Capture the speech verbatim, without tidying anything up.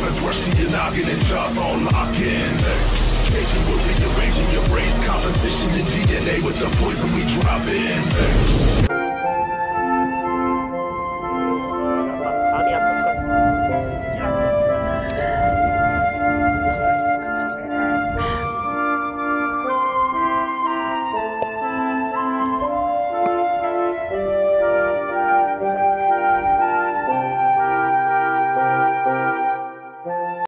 Demons rush to your noggin and jaws all locking. Caging, we're rearranging your brain's composition and D N A with the poison we drop in.